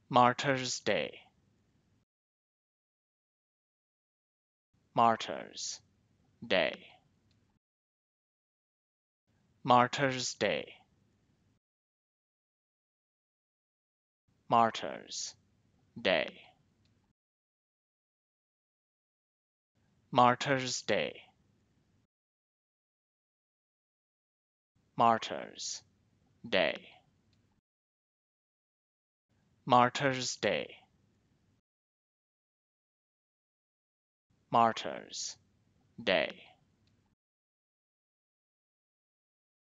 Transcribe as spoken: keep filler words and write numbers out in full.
Martyrs' Day. Martyrs' Day. Martyrs' Day. Martyrs' Day. Martyrs' Day. Martyrs' Day. Martyrs' Day. Martyrs' Day.